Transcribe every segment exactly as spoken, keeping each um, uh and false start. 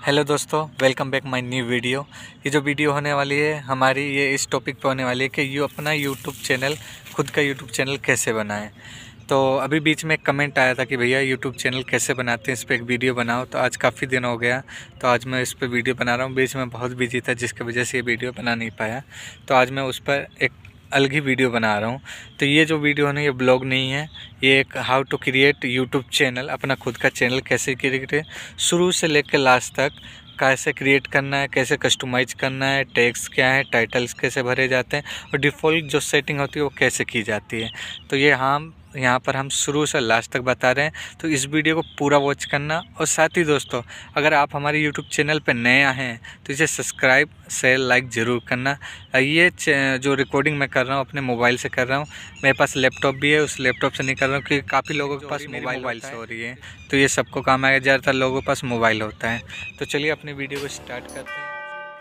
Hello दोस्तों, welcome back my new video. ये जो वीडियो होने वाली है हमारी, ये इस टॉपिक पे होने वाली है कि यू अपना यूट्यूब चैनल, खुद का यूट्यूब चैनल कैसे बनाएं। तो अभी बीच में एक कमेंट आया था कि भैया यूट्यूब चैनल कैसे बनाते हैं, इस पर एक वीडियो बनाओ। तो आज काफ़ी दिन हो गया, तो आज मैं इस पर वीडियो बना रहा हूँ। बीच में बहुत बिजी था जिसकी वजह से ये वीडियो बना नहीं पाया, तो आज मैं उस पर एक अलग ही वीडियो बना रहा हूँ। तो ये जो वीडियो है ना, ये ब्लॉग नहीं है, ये एक how to create YouTube channel, अपना खुद का चैनल कैसे क्रिएट, शुरू से लेकर लास्ट तक कैसे क्रिएट करना है, कैसे कस्टमाइज करना है, टैग्स क्या है, टाइटल्स कैसे भरे जाते हैं और डिफ़ॉल्ट जो सेटिंग होती है वो कैसे की जाती है। तो ये हम यहाँ पर हम शुरू से लास्ट तक बता रहे हैं, तो इस वीडियो को पूरा वॉच करना। और साथ ही दोस्तों, अगर आप हमारे यूट्यूब चैनल पर नए आए हैं तो इसे सब्सक्राइब शेयर लाइक ज़रूर करना। ये जो रिकॉर्डिंग मैं कर रहा हूँ अपने मोबाइल से कर रहा हूँ, मेरे पास लैपटॉप भी है, उस लैपटॉप से नहीं कर रहा हूँ क्योंकि काफ़ी लोगों के पास मोबाइल मोबाइल से हो रही है, तो ये सबको काम आएगा। ज़्यादातर लोगों के पास मोबाइल होता है। तो चलिए अपनी वीडियो को स्टार्ट करते हैं।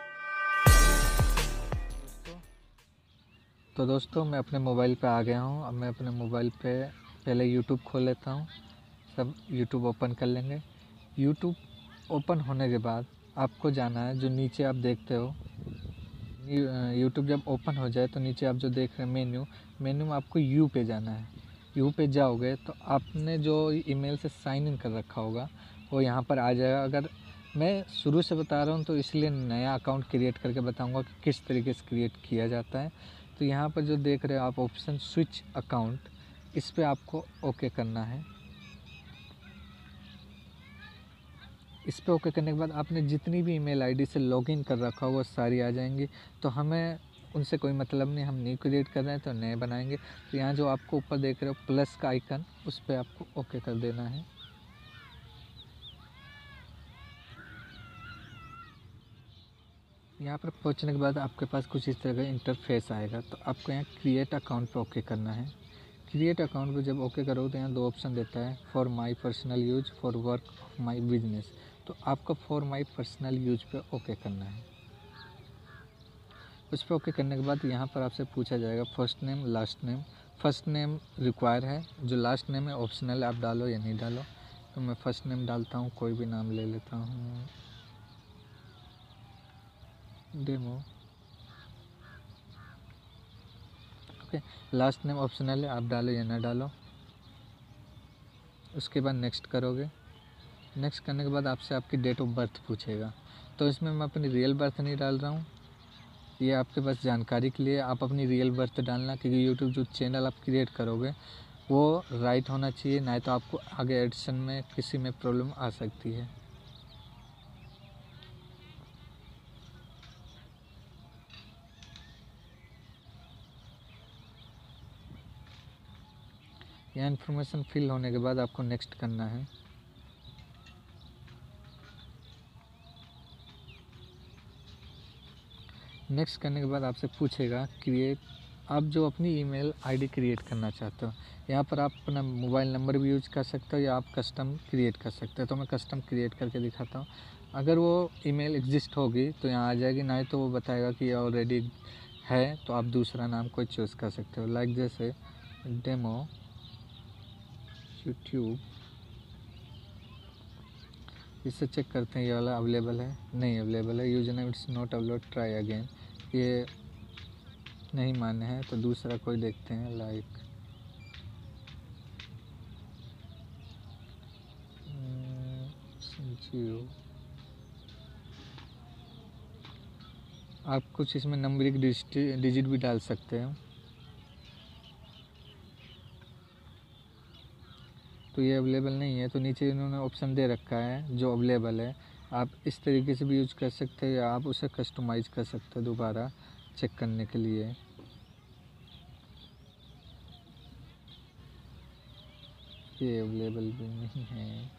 तो दोस्तों, मैं अपने मोबाइल पे आ गया हूँ। अब मैं अपने मोबाइल पे पहले यूट्यूब खोल लेता हूँ। सब यूट्यूब ओपन कर लेंगे। यूट्यूब ओपन होने के बाद आपको जाना है, जो नीचे आप देखते हो, यूट्यूब जब ओपन हो जाए तो नीचे आप जो देख रहे हैं मेन्यू, मेन्यू में आपको यू पे जाना है। यू पे जाओगे तो आपने जो ईमेल से साइन इन कर रखा होगा वो यहाँ पर आ जाएगा। अगर मैं शुरू से बता रहा हूँ तो इसलिए नया अकाउंट क्रिएट करके बताऊँगा कि किस तरीके से क्रिएट किया जाता है। तो यहाँ पर जो देख रहे हो आप ऑप्शन स्विच अकाउंट, इस पर आपको ओके करना है। इस पर ओके करने के बाद आपने जितनी भी ईमेल आईडी से लॉगिन कर रखा हो वो सारी आ जाएंगी। तो हमें उनसे कोई मतलब नहीं, हम न्यू क्रिएट कर रहे हैं तो नए बनाएंगे। तो यहाँ जो आपको ऊपर देख रहे हो प्लस का आइकन, उस पर आपको ओके कर देना है। यहाँ पर पहुँचने के बाद आपके पास कुछ इस तरह का इंटरफेस आएगा। तो आपको यहाँ क्रिएट अकाउंट पर ओके करना है। क्रिएट अकाउंट पर जब ओके करो तो यहाँ दो ऑप्शन देता है, for my personal use, for work of my business. तो आपको फॉर माई पर्सनल यूज पे ओके करना है। उस पर ओके करने के बाद यहाँ पर आपसे पूछा जाएगा first name last name. First name require है, जो लास्ट नेम है ऑप्शनल, आप डालो या नहीं डालो। तो मैं फर्स्ट नेम डालता हूँ, कोई भी नाम ले लेता हूँ, demo. Okay, last name optional है, आप डालो या ना डालो। उसके बाद नेक्स्ट करोगे। नेक्स्ट करने के बाद आपसे आपकी डेट ऑफ बर्थ पूछेगा। तो इसमें मैं अपनी रियल बर्थ नहीं डाल रहा हूँ, ये आपके पास जानकारी के लिए। आप अपनी रियल बर्थ डालना, क्योंकि यूट्यूब जो चैनल आप क्रिएट करोगे वो राइट होना चाहिए, नहीं तो आपको आगे एडिशन में किसी में प्रॉब्लम आ सकती है। यह इन्फॉर्मेशन फिल होने के बाद आपको नेक्स्ट करना है। नेक्स्ट करने के बाद आपसे पूछेगा क्रिएट, आप जो अपनी ईमेल आईडी क्रिएट करना चाहते हो, यहाँ पर आप अपना मोबाइल नंबर भी यूज कर सकते हो या आप कस्टम क्रिएट कर सकते हो। तो मैं कस्टम क्रिएट करके दिखाता हूँ। अगर वो ईमेल एग्जिस्ट होगी तो यहाँ आ जाएगी, नहीं तो वो बताएगा कि ऑलरेडी है, तो आप दूसरा नाम कोई चूज़ कर सकते हो। लाइक जैसे डेमो यूट्यूब, इससे चेक करते हैं ये वाला अवेलेबल है, नहीं अवेलेबल है। User name it's not upload, try again, ये नहीं मान्य है, तो दूसरा कोई देखते हैं। लाइक संजीव, आप कुछ इसमें नंबरिक डिजिट भी डाल सकते हैं। तो ये अवेलेबल नहीं है, तो नीचे इन्होंने ऑप्शन दे रखा है जो अवेलेबल है। आप इस तरीके से भी यूज कर सकते हैं या आप उसे कस्टमाइज कर सकते हैं दोबारा चेक करने के लिए। ये अवेलेबल भी नहीं है।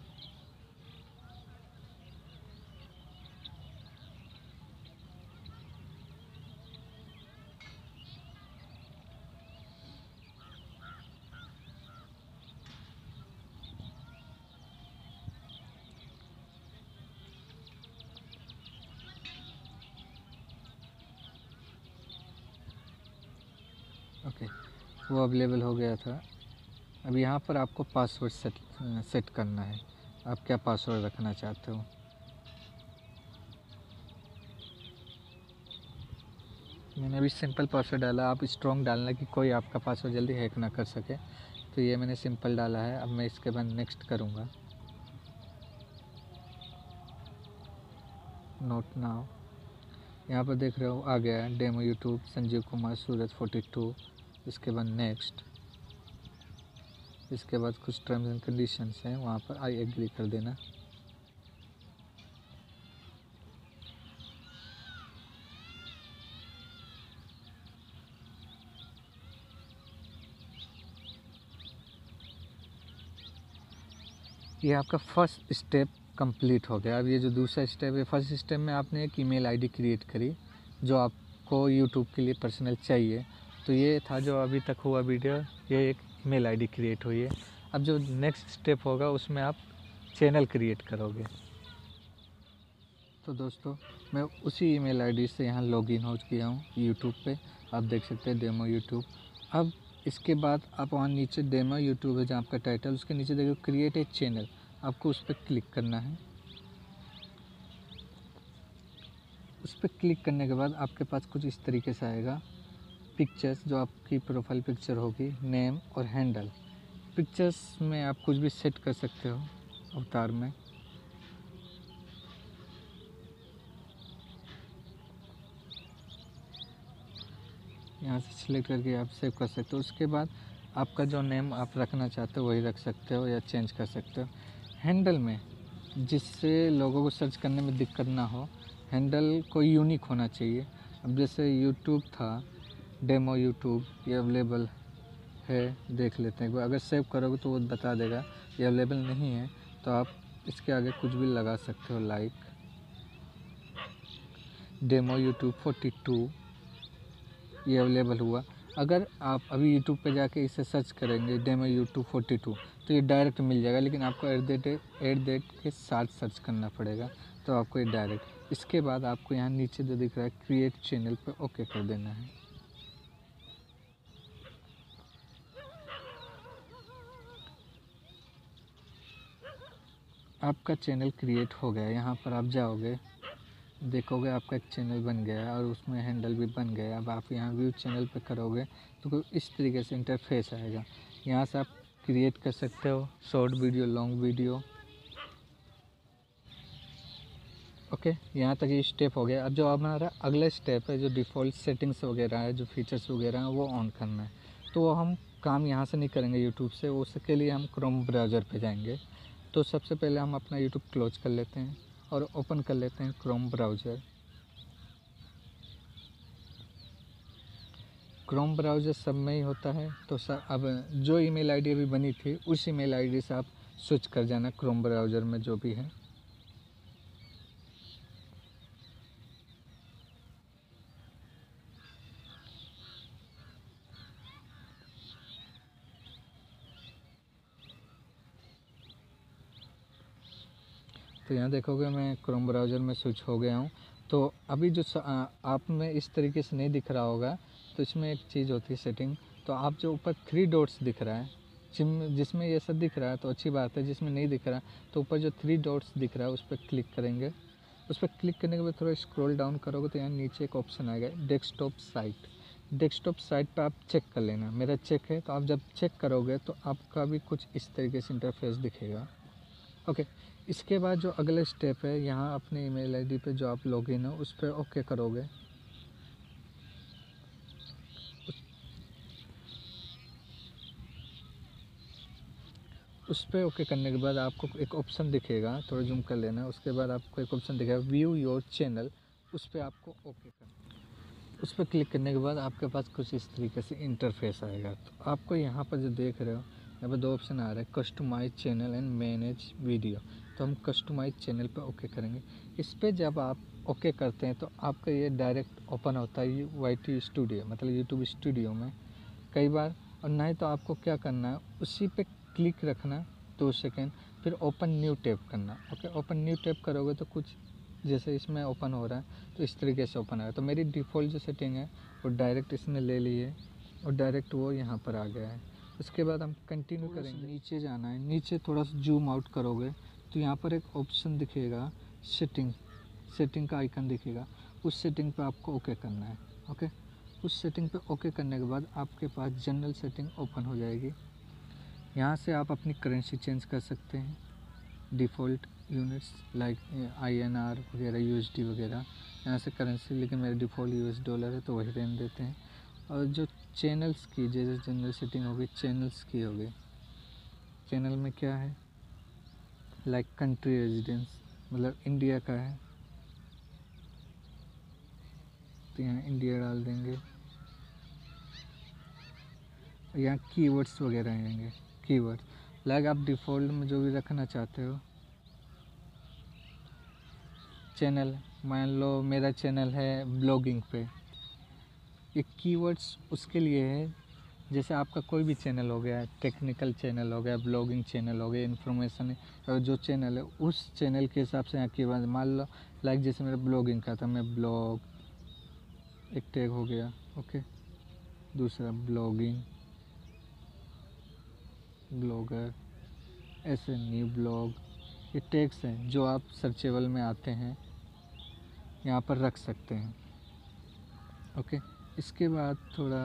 ओके, वो अवेलेबल हो गया था। अब यहाँ पर आपको पासवर्ड सेट सेट करना है, आप क्या पासवर्ड रखना चाहते हो। मैंने अभी सिंपल पासवर्ड डाला, आप स्ट्रॉन्ग डालना कि कोई आपका पासवर्ड जल्दी हैक ना कर सके। तो ये मैंने सिंपल डाला है। अब मैं इसके बाद नेक्स्ट करूँगा, नोट नाउ। यहाँ पर देख रहे हो आ गया है demo YouTube Sanjeev Kumar Suraj forty two. इसके बाद नेक्स्ट, इसके बाद कुछ टर्म्स एंड कंडीशंस हैं, वहाँ पर आई एग्री कर देना। ये आपका फर्स्ट स्टेप कंप्लीट हो गया। अब ये जो दूसरा स्टेप है, फर्स्ट स्टेप में आपने एक ईमेल आईडी क्रिएट करी जो आपको यूट्यूब के लिए पर्सनल चाहिए। तो ये था जो अभी तक हुआ वीडियो, ये एक ईमेल आईडी क्रिएट हुई है। अब जो नेक्स्ट स्टेप होगा उसमें आप चैनल क्रिएट करोगे। तो दोस्तों मैं उसी ईमेल आईडी से यहाँ लॉगिन हो गया हूँ यूट्यूब पे, आप देख सकते हैं डेमो यूट्यूब। अब इसके बाद आप वहाँ नीचे डेमो यूट्यूब है जहाँ आपका टाइटल, उसके नीचे देखो क्रिएट ए चैनल, आपको उस पर क्लिक करना है। उस पर क्लिक करने के बाद आपके पास कुछ इस तरीके से आएगा, पिक्चर्स जो आपकी प्रोफाइल पिक्चर होगी, नेम और हैंडल। पिक्चर्स में आप कुछ भी सेट कर सकते हो अवतार में। यहाँ से सिलेक्ट करके आप सेव कर सकते हो। उसके बाद आपका जो नेम आप रखना चाहते हो वही रख सकते हो या चेंज कर सकते हो। हैंडल में, जिससे लोगों को सर्च करने में दिक्कत ना हो, हैंडल कोई यूनिक होना चाहिए। अब जैसे यूट्यूब था डेमो यूट्यूब, ये अवेलेबल है, देख लेते हैं। अगर सेव करोगे तो वो बता देगा। ये अवेलेबल नहीं है तो आप इसके आगे कुछ भी लगा सकते हो, like demo YouTube forty two, ये अवेलेबल हुआ। अगर आप अभी यूट्यूब पे जाके इसे सर्च करेंगे डेमो यूट्यूब फोर्टी टू तो ये डायरेक्ट मिल जाएगा, लेकिन आपको at the date at date के साथ सर्च करना पड़ेगा, तो आपको ये डायरेक्ट। इसके बाद आपको यहाँ नीचे जो दिख रहा है क्रिएट चैनल पे ओके कर देना है। आपका चैनल क्रिएट हो गया। यहाँ पर आप जाओगे, देखोगे आपका एक चैनल बन गया और उसमें हैंडल भी बन गया। अब आप यहाँ व्यू चैनल पे करोगे तो इस तरीके से इंटरफेस आएगा। यहाँ से आप क्रिएट कर सकते हो short video, long video. Okay, यहाँ तक ये स्टेप हो गया। अब जो हमारा अगला स्टेप है, जो डिफ़ॉल्ट सेटिंग्स वगैरह है, जो फीचर्स वगैरह हैं, वो ऑन करना है। तो वो हम काम यहाँ से नहीं करेंगे यूट्यूब से, उसके लिए हम क्रोम ब्राउज़र पे जाएंगे। तो सबसे पहले हम अपना यूट्यूब क्लोज कर लेते हैं और ओपन कर लेते हैं क्रोम ब्राउज़र। क्रोम ब्राउज़र सब में ही होता है। तो सर अब जो ईमेल आईडी अभी बनी थी उस ईमेल आईडी से आप स्विच कर जाना क्रोम ब्राउज़र में जो भी है। तो यहाँ देखोगे मैं क्रोम ब्राउज़र में स्विच हो गया हूँ। तो अभी जो आप में इस तरीके से नहीं दिख रहा होगा, तो इसमें एक चीज़ होती है सेटिंग। तो आप जो ऊपर थ्री डॉट्स दिख रहा है, जिम जिसमें ये सब दिख रहा है तो अच्छी बात है, जिसमें नहीं दिख रहा तो ऊपर जो थ्री डॉट्स दिख रहा है उस पर क्लिक करेंगे। उस पर क्लिक करने के बाद थोड़ा स्क्रॉल डाउन करोगे तो यहाँ नीचे एक ऑप्शन आएगा डेस्कटॉप साइट। डेस्कटॉप साइट पर आप चेक कर लेना, मेरा चेक है। तो आप जब चेक करोगे तो आपका भी कुछ इस तरीके से इंटरफेस दिखेगा। ओके, इसके बाद जो अगला स्टेप है, यहाँ अपने ईमेल आईडी पे जो आप लॉगिन हो उस पर ओके करोगे। उस पर ओके करने के बाद आपको एक ऑप्शन दिखेगा, थोड़ा जूम कर लेना। उसके बाद आपको एक ऑप्शन दिखेगा व्यू योर चैनल, उस पर आपको ओके करना। उस पर क्लिक करने के बाद आपके पास कुछ इस तरीके से इंटरफेस आएगा। तो आपको यहाँ पर जो देख रहे हो, यहाँ पर दो ऑप्शन आ रहा है, customize channel and manage video. तो हम कस्टमाइज चैनल पर ओके करेंगे। इस पर जब आप ओके करते हैं तो आपका ये डायरेक्ट ओपन होता है वाई टी स्टूडियो, मतलब यूट्यूब स्टूडियो में कई बार। और नहीं तो आपको क्या करना है, उसी पे क्लिक रखना दो सेकेंड, फिर ओपन न्यू टैब करना। ओके, ओपन न्यू टैब करोगे तो कुछ जैसे इसमें ओपन हो रहा है तो इस तरीके से ओपन आएगा। तो मेरी डिफ़ॉल्ट जो सेटिंग है वो डायरेक्ट इसने ले ली है और डायरेक्ट वो यहाँ पर आ गया है। उसके बाद हम कंटिन्यू करेंगे। नीचे जाना है, नीचे थोड़ा सा जूम आउट करोगे तो यहाँ पर एक ऑप्शन दिखेगा सेटिंग, सेटिंग का आइकन दिखेगा, उस सेटिंग पे आपको ओके करना है। ओके, उस सेटिंग पे ओके करने के बाद आपके पास जनरल सेटिंग ओपन हो जाएगी। यहाँ से आप अपनी करेंसी चेंज कर सकते हैं, default units like I N R वगैरह, यू एस डी वगैरह। यहाँ से करेंसी, लेकिन मेरे डिफ़ॉल्ट यू एस डॉलर है तो वही रहने देते हैं। और जो चैनल्स की जैसे जनरल सेटिंग होगी, चैनल्स की होगी। चैनल में क्या है, लाइक कंट्री रेजिडेंस, मतलब इंडिया का है तो यहाँ इंडिया डाल देंगे। यहाँ कीवर्ड्स वगैरह आएंगे, कीवर्ड लाइक आप डिफ़ॉल्ट में जो भी रखना चाहते हो। चैनल, मान लो मेरा चैनल है ब्लॉगिंग पे, ये कीवर्ड्स उसके लिए है। जैसे आपका कोई भी चैनल हो गया, टेक्निकल चैनल हो गया, ब्लॉगिंग चैनल हो गया, इन्फॉर्मेशन जो चैनल है उस चैनल के हिसाब से यहाँ कीवर्ड। मान लो लाइक जैसे मेरा ब्लॉगिंग का था, मैं ब्लॉग एक टैग हो गया, ओके। दूसरा ब्लॉगिंग, ब्लॉगर, ऐसे न्यू ब्लॉग, ये टैग्स हैं जो आप सर्चेबल में आते हैं, यहाँ पर रख सकते हैं, ओके। इसके बाद थोड़ा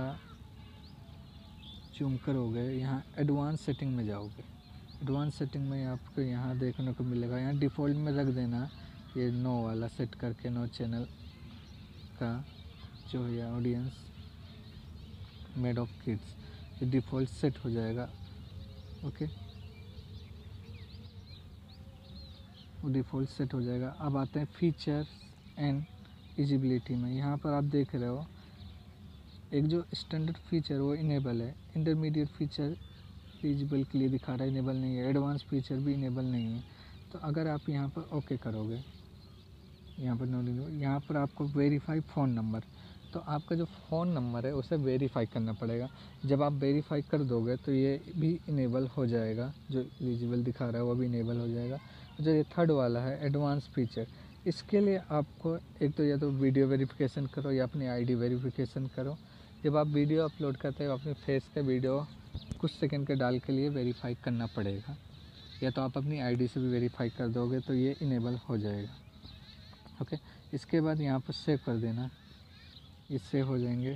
जूम करोगे, यहाँ एडवांस सेटिंग में जाओगे। एडवांस सेटिंग में आपको यहाँ देखने को मिलेगा, यहाँ डिफ़ॉल्ट में रख देना ये नो वाला सेट करके, नो चैनल का जो है ऑडियंस मेड ऑफ किड्स, ये डिफ़ॉल्ट सेट हो जाएगा, ओके। वो डिफ़ॉल्ट सेट हो जाएगा। अब आते हैं फीचर एंड विजिबिलिटी में। यहाँ पर आप देख रहे हो एक जो स्टैंडर्ड फीचर वो इनेबल है, इंटरमीडिएट फीचर विजिबल के लिए दिखा रहा है, इनेबल नहीं है, एडवांस फीचर भी इनेबल नहीं है। तो अगर आप यहाँ पर ओके करोगे, यहाँ पर नो, यहाँ पर आपको वेरीफाई फ़ोन नंबर, तो आपका जो फ़ोन नंबर है उसे वेरीफाई करना पड़ेगा। जब आप वेरीफाई कर दोगे तो ये भी इनेबल हो जाएगा, जो विजिबल दिखा रहा है वो भी इनेबल हो जाएगा। जो ये थर्ड वाला है एडवांस फीचर, इसके लिए आपको एक तो या तो वीडियो वेरिफिकेशन करो या अपनी आईडी वेरिफिकेशन करो। जब आप वीडियो अपलोड करते हो अपने फेस का वीडियो कुछ सेकंड के डाल के लिए वेरीफाई करना पड़ेगा, या तो आप अपनी आईडी से भी वेरीफाई कर दोगे तो ये इनेबल हो जाएगा, ओके। इसके बाद यहाँ पर सेव कर देना, ये सेव हो जाएंगे।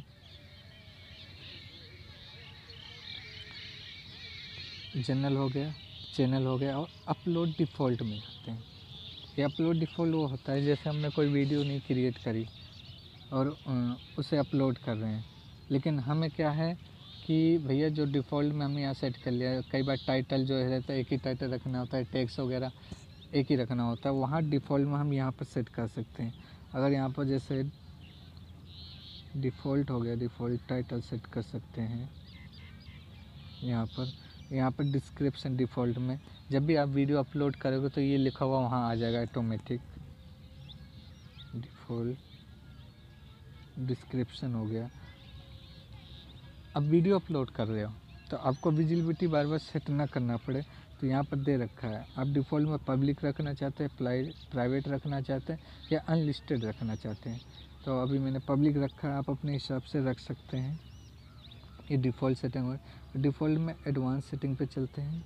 जनरल हो गया, चैनल हो गया, और अपलोड डिफ़ॉल्ट में करते हैं। ये अपलोड डिफ़ॉल्ट वो होता है जैसे हमने कोई वीडियो नहीं क्रिएट करी और उसे अपलोड कर रहे हैं, लेकिन हमें क्या है कि भैया जो डिफ़ॉल्ट में हमने यहाँ सेट कर लिया है, कई बार टाइटल जो है रहता है एक ही टाइटल रखना होता है, टैग्स वगैरह एक ही रखना होता है, वहाँ डिफ़ॉल्ट में हम यहाँ पर सेट कर सकते हैं। अगर यहाँ पर जैसे डिफ़ॉल्ट हो गया, डिफ़ॉल्ट टाइटल सेट कर सकते हैं। यहाँ पर यहाँ पर डिस्क्रिप्शन डिफ़ॉल्ट में जब भी आप वीडियो अपलोड करोगे तो ये लिखा हुआ वहाँ आ जाएगा ऑटोमेटिक। डिफ़ॉल्ट डिस्क्रिप्शन हो गया। अब वीडियो अपलोड कर रहे हो तो आपको विजिबिलिटी बार बार सेट ना करना पड़े, तो यहाँ पर दे रखा है। आप डिफ़ॉल्ट में पब्लिक रखना चाहते हैं, प्राइवेट रखना चाहते हैं, या अनलिस्टेड रखना चाहते हैं। तो अभी मैंने पब्लिक रखा है, आप अपने हिसाब से रख सकते हैं। ये डिफ़ॉल्ट सेटिंग है। डिफ़ॉल्ट में एडवांस सेटिंग पे चलते हैं।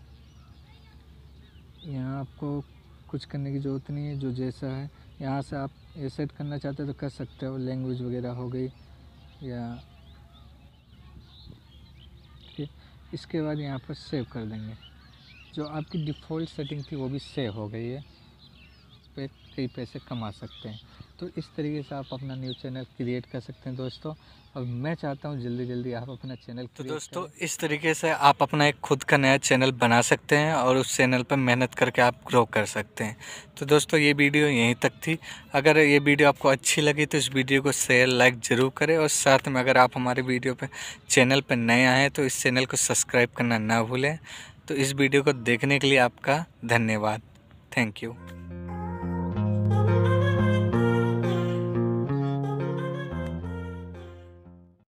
यहाँ आपको कुछ करने की ज़रूरत नहीं है, जो जैसा है यहाँ से आप ये सेट करना चाहते हो तो कर सकते हो। लैंग्वेज वगैरह हो गई, या ठीक। इसके बाद यहाँ पर सेव कर देंगे। जो आपकी डिफ़ॉल्ट सेटिंग थी वो भी सेव हो गई है, इस पर कई पैसे कमा सकते हैं। तो इस तरीके से आप अपना न्यू चैनल क्रिएट कर सकते हैं दोस्तों। और मैं चाहता हूँ जल्दी जल्दी आप अपना चैनल तो दोस्तों इस तरीके से आप अपना एक खुद का नया चैनल बना सकते हैं और उस चैनल पर मेहनत करके आप ग्रो कर सकते हैं। तो दोस्तों ये वीडियो यहीं तक थी। अगर ये वीडियो आपको अच्छी लगी तो इस वीडियो को शेयर लाइक ज़रूर करें, और साथ में अगर आप हमारे वीडियो पे चैनल पर नए आए हैं तो इस चैनल को सब्सक्राइब करना ना भूलें। तो इस वीडियो को देखने के लिए आपका धन्यवाद। Thank you.